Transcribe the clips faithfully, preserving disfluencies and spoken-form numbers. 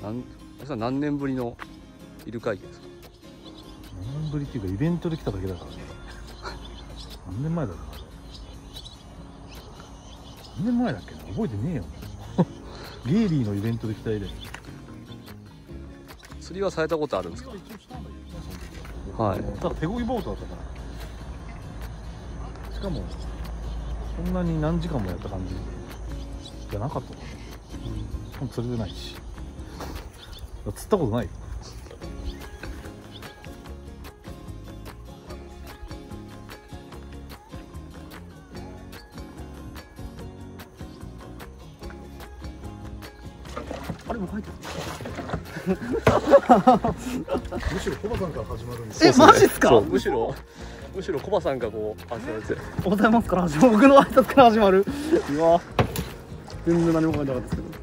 なんあれ何年ぶりのイルカ池ですか？ 何年ぶりっていうかイベントで来ただけだからね。何年前だろう。何年前だっけな、覚えてねえよ。ゲイリーのイベントで来た以来。 釣りはされたことあるんですか？はい。 ただ手漕ぎボートだったから。しかもそんなに何時間もやった感じじゃなかったから、うん、釣れてないし。釣ったことないよ。あれも書いてる。むしろコバさんから始まるんです。 え、マジっすか？ むしろむしろコバさんがこうあそうです。 おはようございますから始まる。僕の挨拶から始まる。うわ、全然何も書いてなかったですけど。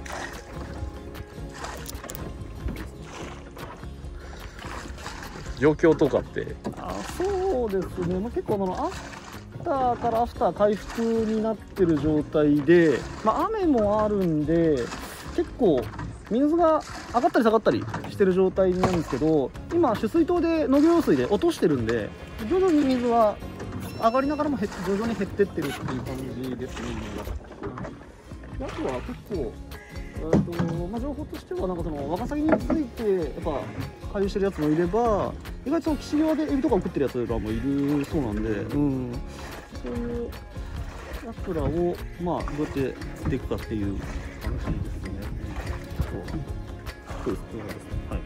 状況とかって。 あ、そうですね。まあ、結構そのアフターからアフター回復になってる状態で、まあ、雨もあるんで結構水が上がったり下がったりしてる状態なんですけど、今取水塔で農業用水で落としてるんで徐々に水は上がりながらも徐々に減ってってるっていう感じですね。あとは結構えーとまあ、情報としてはなんかそのワカサギについてやっぱ回遊してるやつもいれば、意外と岸際でエビとかを食ってるやつらもいるそうなんで、うん、そういうやつらをまあどうやって釣っていくかっていう話ですね。そうそうです、そうですね。はい。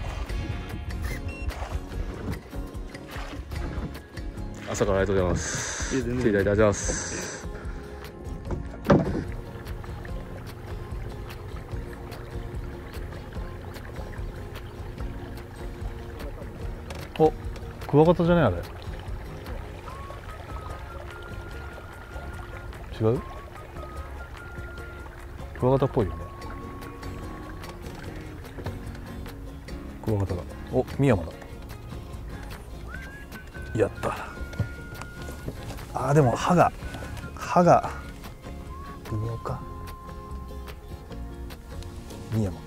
朝からありがとうございます。来ていただいてありがとうございます。 お、クワガタじゃないあれ。違う？クワガタっぽいよね。クワガタだ。お、深山だ。やった。あーでも歯が歯が微妙か。深山。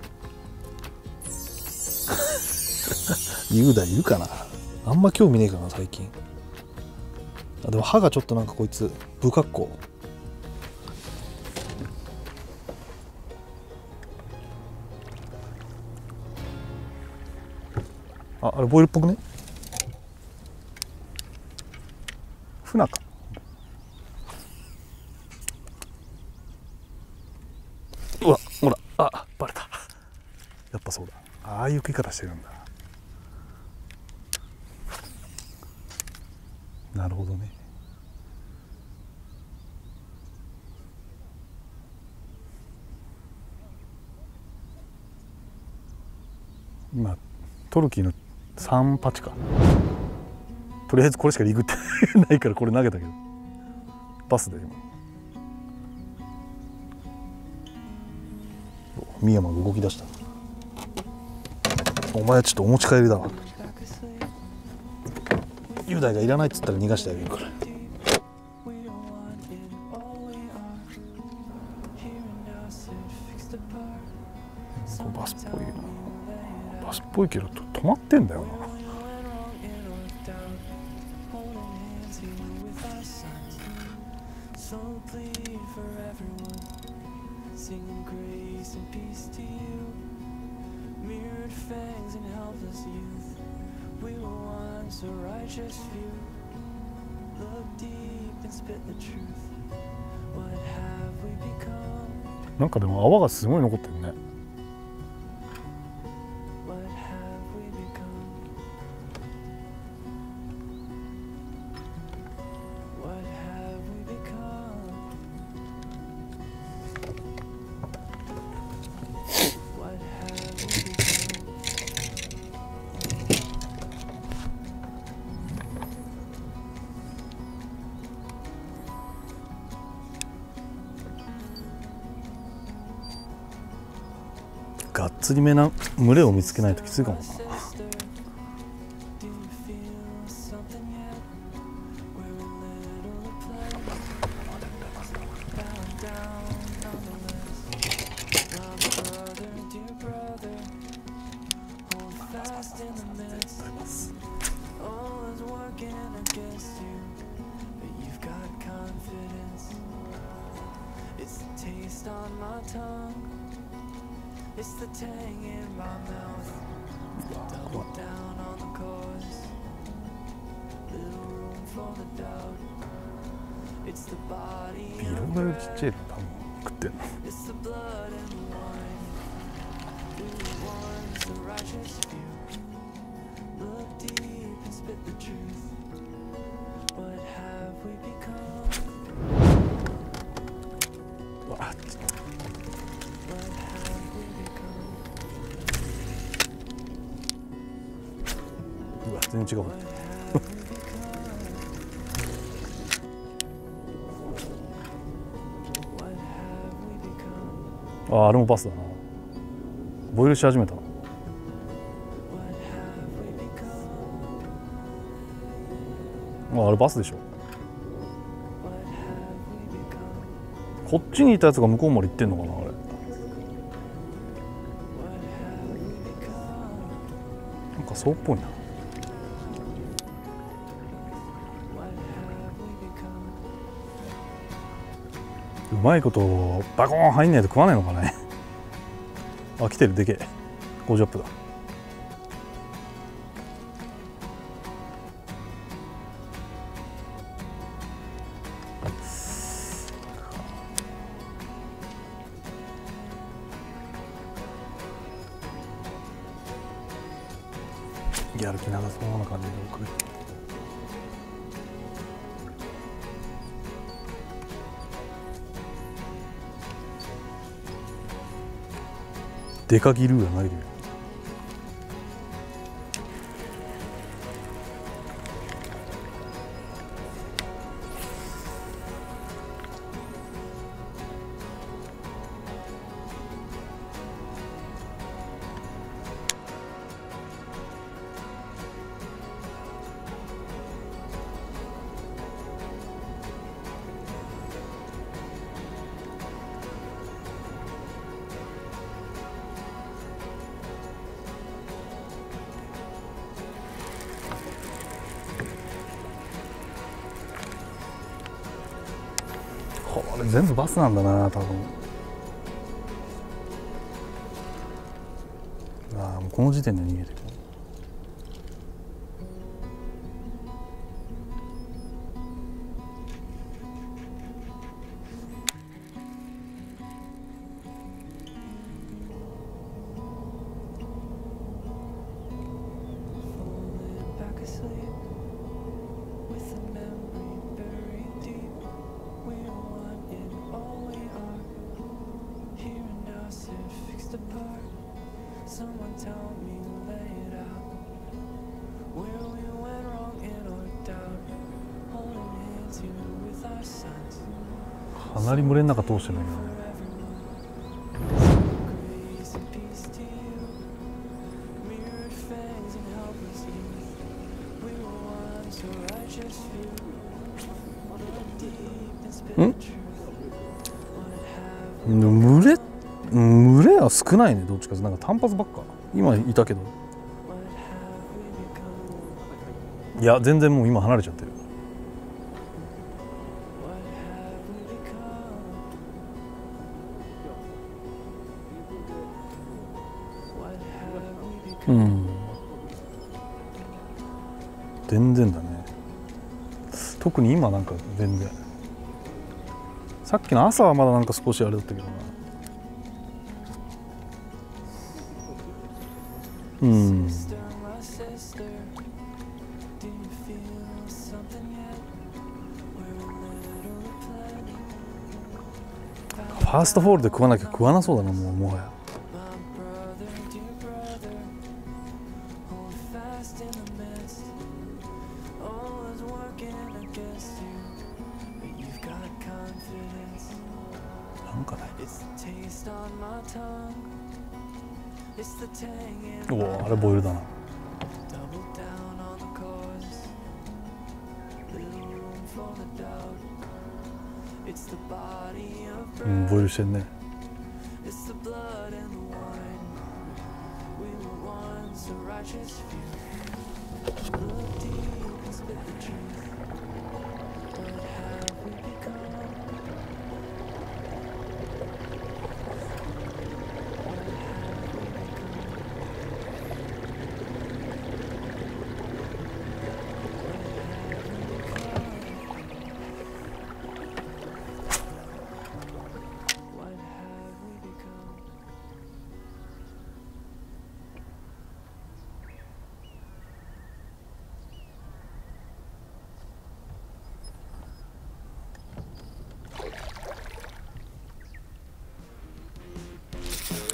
雄大いるかな。あんま興味ねえかな最近。あ、でも歯がちょっとなんかこいつ不格好。あ、あれボイルっぽくね。フナか。うわ、ほら、あ、バレた。やっぱそうだ。ああいう食い方してるんだ。なるほどね。今トルキーのさんパチか。とりあえずこれしかリグってないからこれ投げたけどパスで今。深山が動き出した。お前はちょっとお持ち帰りだわ。雄大がいらないっつったら逃がしてあげるから。バスっぽいな。バスっぽいけど止まってんだよな。なんかでも泡がすごい残ってるね。がっつりめな群れを見つけないときついかもな。 色がよりちっちゃいの多分食ってんの。うわうわ全然違う。あ、あれもバスだな。ボイルし始めた。あ、あれバスでしょ。こっちにいたやつが向こうまで行ってんのかな、あれ。なんかそうっぽいな。うまいことバコーン入んないと食わないのかね。あ、来てる、でけえ。ゴージャップだ。やる気なさそうな感じで送る。デカギルーがないでよ。これ全部バスなんだな、多分。ああ、もうこの時点で逃げてる。かなり群れの中通してないけどね。ん？群れ群れは少ないね。どっちかってなんか単発ばっか。今いたけど、いや全然もう今離れちゃってる。うん、全然だね。特に今なんか全然。さっきの朝はまだなんか少しあれだったけどな。うん。ファーストフォールで食わなきゃ食わなそうだな、もうもはや。なんかね。おお、あれボイルだな。うん、ボイルしてんね。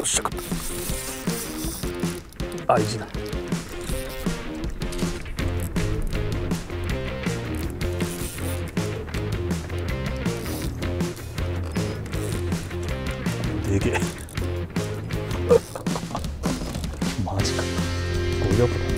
っしゃ、愛知だ。でけえマジか、ごひゃくだ。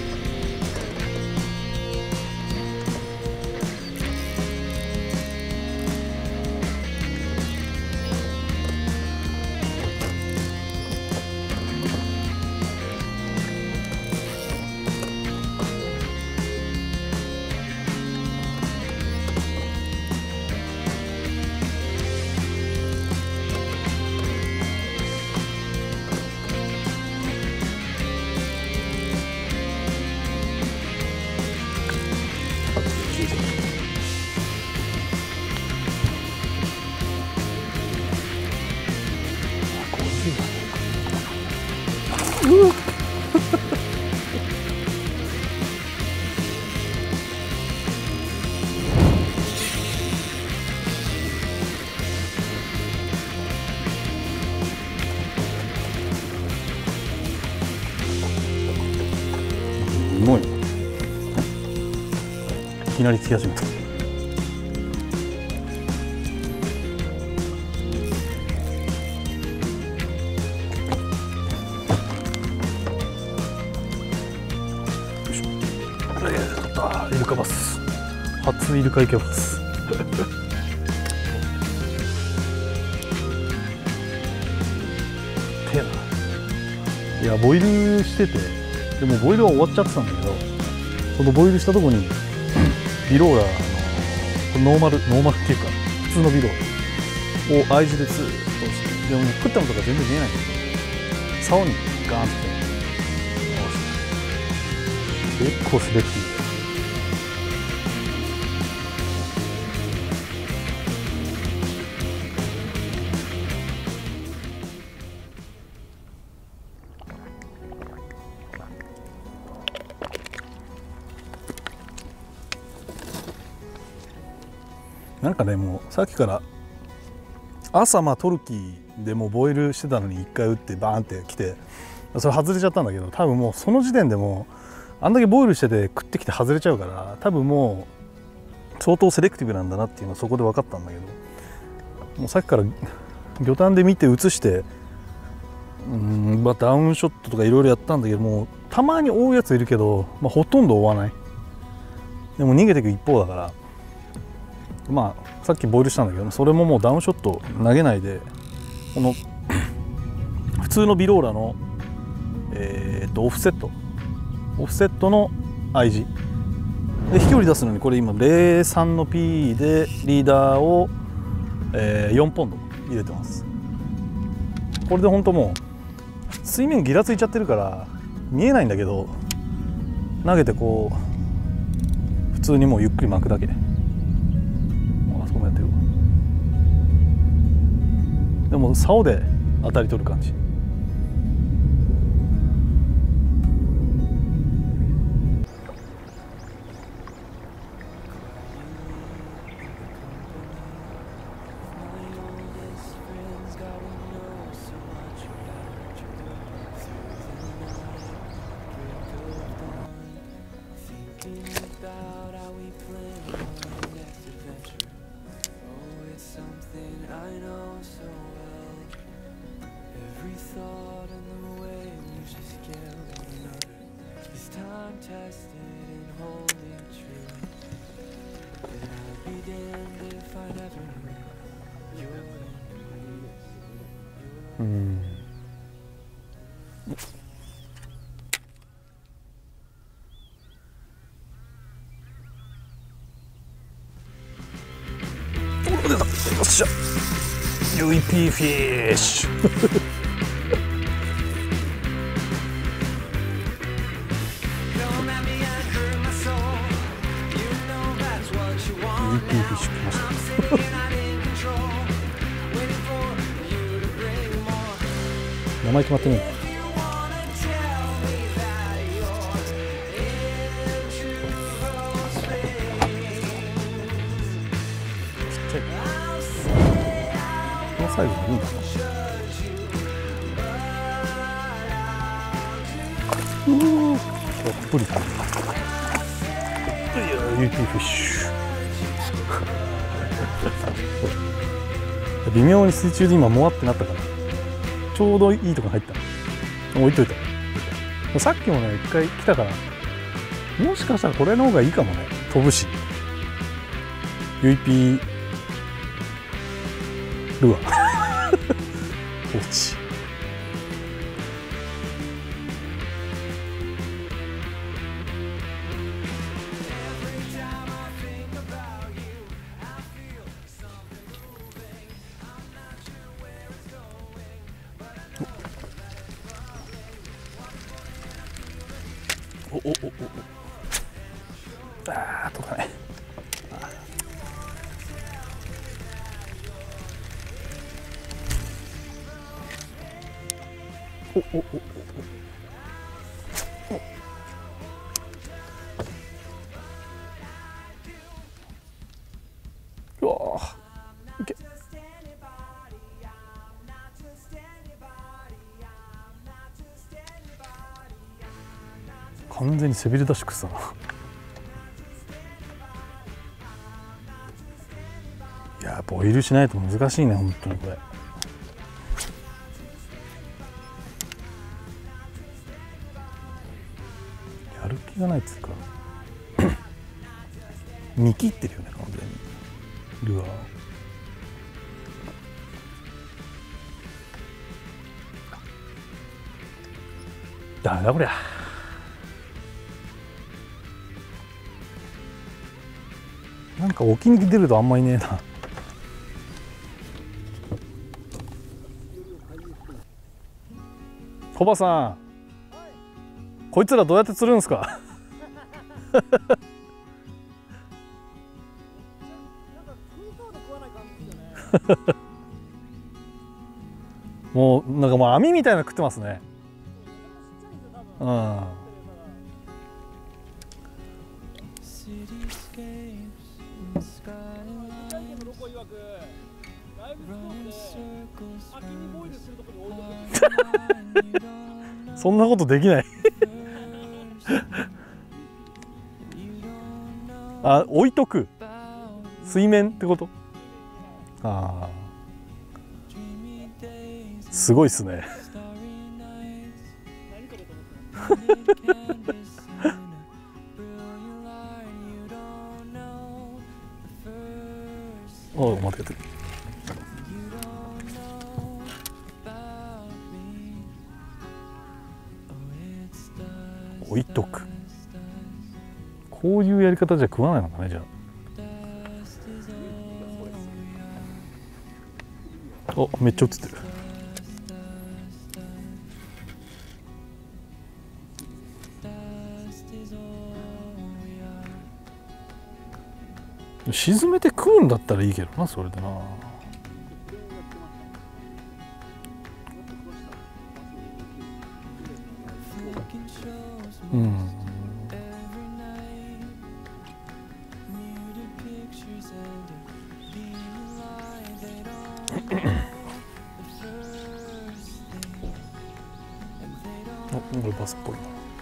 すごいな、いきなりつき始めた。イルカバス、初イルカイケバス手ないや、ボイルしてて、でもボイルは終わっちゃってたんだけど、そのボイルしたとこにビローラーのノーマルノーマルっていうか普通のビローラーを合図でツーッと押して、でも食ったのとか全然見えないんだけど、竿にガーンって結構セレクティブ。なんかね、もうさっきから朝まあトルキーでもうボイルしてたのにいっかい打ってバーンってきて、それ外れちゃったんだけど、多分もうその時点でもうあんだけボイルしてて食ってきて外れちゃうから、多分もう相当セレクティブなんだなっていうのはそこで分かったんだけど、もうさっきから魚探で見て映して、うん、まあ、ダウンショットとかいろいろやったんだけど、もうたまに追うやついるけど、まあ、ほとんど追わない。でも逃げていく一方だから、まあさっきボイルしたんだけど、それももうダウンショット投げないで、この普通のビローラの、えー、とオフセットオフセットの アイジー で飛距離出すのに、これ今 ゼロさん の P でリーダーを、えー、よんポンド入れてます。これで本当もう水面ギラついちゃってるから見えないんだけど、投げてこう普通にもうゆっくり巻くだけ。でも竿で当たり取る感じ。うん。お、出た。よっしゃ。ユーピーフィッシュ。ユーピーフィッシュ来ました。名前決まってない。このサイズでいいんだな。 うわたっぷりだね。いや ユーピー フィッシュ微妙に水中で今もわってなったからちょうどいいとこ入った。置いといた。さっきもね一回来たからもしかしたらこれの方がいいかもね。飛ぶし ユーピー ルアー落ちおおおおおあーとかね。おおおおおうわーいけ。完全に背びれ出し食ってたな。いやボイルしないと難しいね本当にこれ。やる気がないっつうか見切ってるよね完全にルアー。ダメだこりゃ。なんか沖に出るとあんまいねえな。コバさん、はい、こいつらどうやって釣るんですかもうなんかもう網みたいなの食ってますね。うん。そんなことできないあ、置いとく水面ってこと。ああすごいっすねおお、待ってて。置いとく。こういうやり方じゃ食わないのかねじゃあ。お、めっちゃ映ってる。沈めて食うんだったらいいけどなそれでな。うん。お、これバスっぽいな。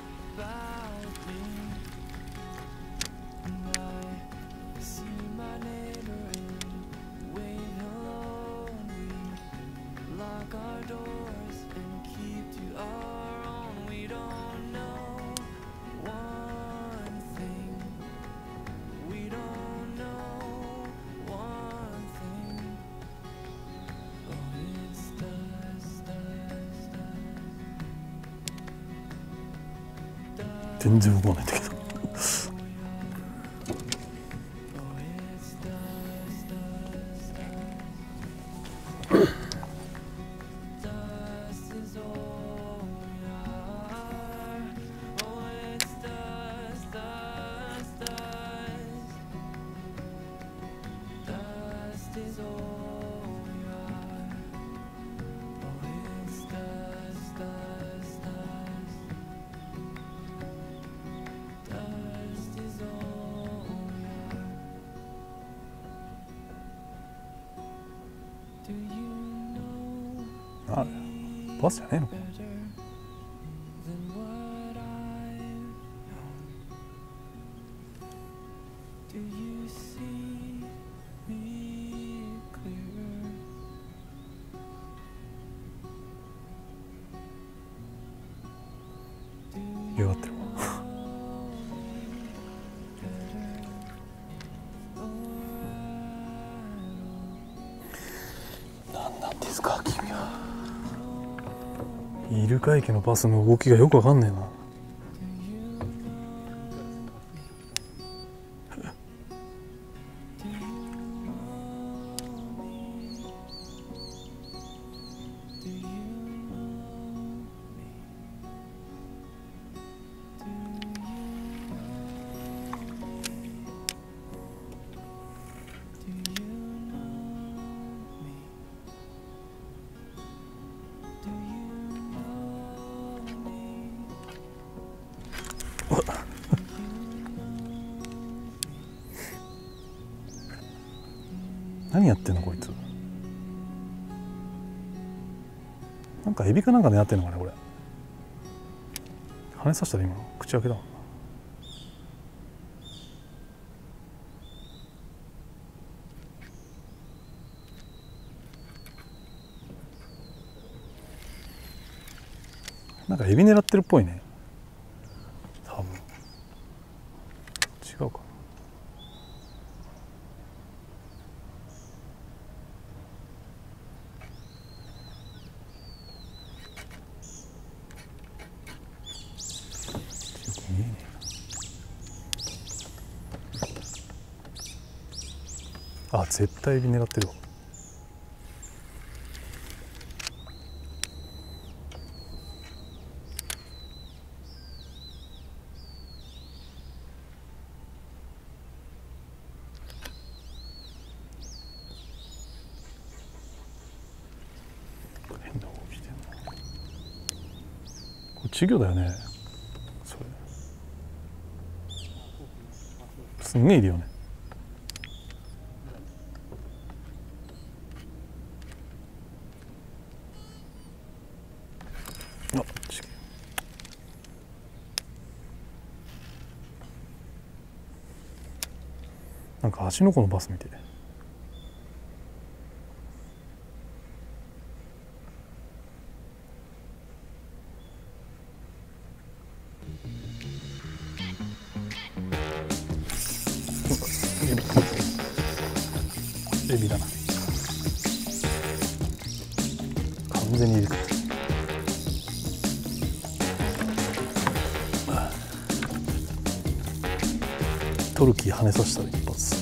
全然動かないんだけどあ、バスじゃねえのか。 ですか君は。イルカ池のバスの動きがよくわかんねえな。何やってんのこいつ。なんかエビかなんか狙ってんのかねこれ。羽さしたら今口開けたもんな。なんかエビ狙ってるっぽいね。多分違うか。あ、絶対エビ狙ってるわ。変な動きしてるな。これ稚魚だよね。それすんげえいるよね。あ、違う。なんか芦ノ湖のバス見て。エビエビだな。完全にエビか。トルキー跳ねさせたら一発。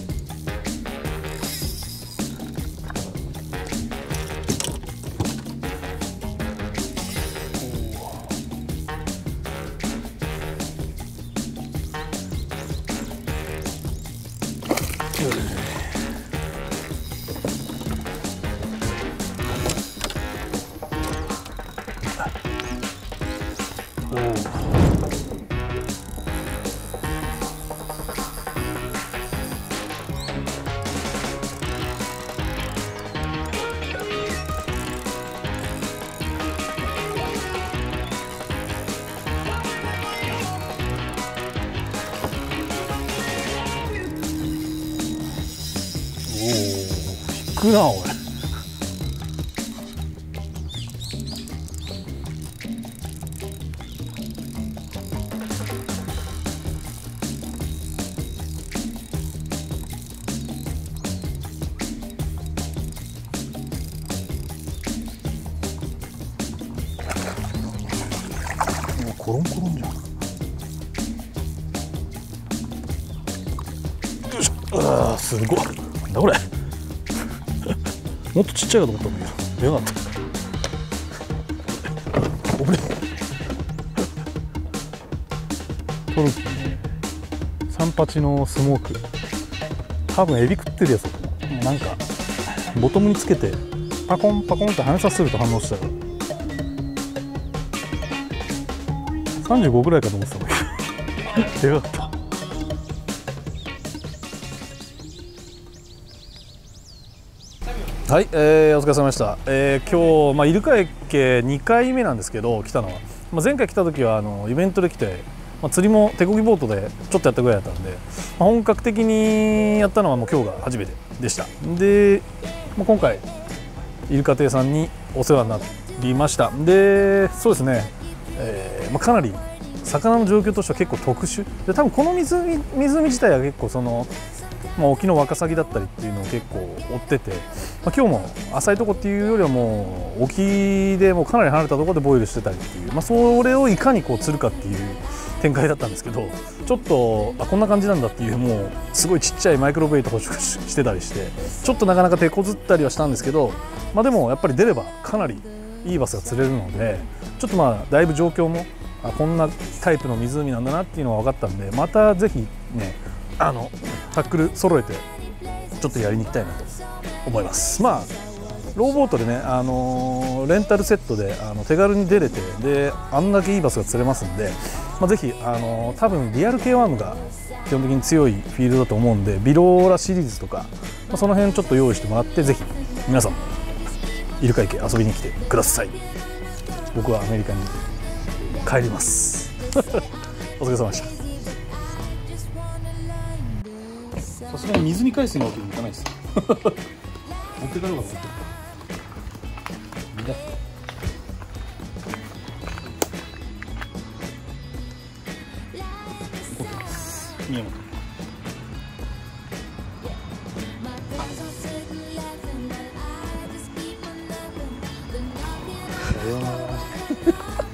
引くなおい。もうコロンコロンじゃん。よいしょ。ああすごい。なんだこれ。もっとちっちゃいかと思ったんだけど、でかかった。おれ。トルキーね。三八のスモーク。多分エビ食ってるやつだと思う。なんかボトムにつけてパコンパコンって跳ねさせると反応したから。さんじゅうごぐらいかと思ってたんだけど。でかかった。はい、えー、お疲れ様でした。えー、今日、まあ、イルカ池にかいめなんですけど来たのは、まあ、前回来た時はあのイベントで来て、まあ、釣りも手漕ぎボートでちょっとやったぐらいだったんで、まあ、本格的にやったのはもう今日が初めてでした。で、まあ、今回イルカ亭さんにお世話になりました。で、そうですね、えーまあ、かなり魚の状況としては結構特殊で、多分この湖、湖自体は結構そのまあ、沖のワカサギだったりっていうのを結構追ってて、まあ、今日も浅いとこっていうよりはもう沖でもうかなり離れたところでボイルしてたりっていう、まあ、それをいかにこう釣るかっていう展開だったんですけど、ちょっとあこんな感じなんだっていう、もうすごいちっちゃいマイクロベイト捕食してたりして、ちょっとなかなか手こずったりはしたんですけど、まあ、でもやっぱり出ればかなりいいバスが釣れるので、ちょっとまあだいぶ状況もあこんなタイプの湖なんだなっていうのが分かったんで、またぜひねあのタックル揃えてちょっとやりに行きたいなと思います。まあローボートでね、あのー、レンタルセットであの手軽に出れて、であんだけいいバスが釣れますんで、まあ、ぜひ、あのー、多分リアル K ワームが基本的に強いフィールドだと思うんで、ビローラシリーズとか、まあ、その辺ちょっと用意してもらって、ぜひ皆さんイルカ池遊びに来てください。僕はアメリカに帰りますお疲れ様でした。さすがに水に返すわけにいかないです持ってかなかったみんな怒ってます宮本。さようなら